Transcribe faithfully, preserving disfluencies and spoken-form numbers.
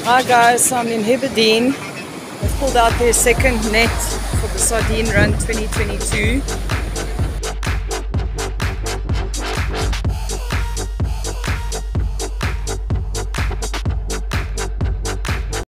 Hi guys, I'm in Hibberdene. They've pulled out their second net for the Sardine Run twenty twenty-two.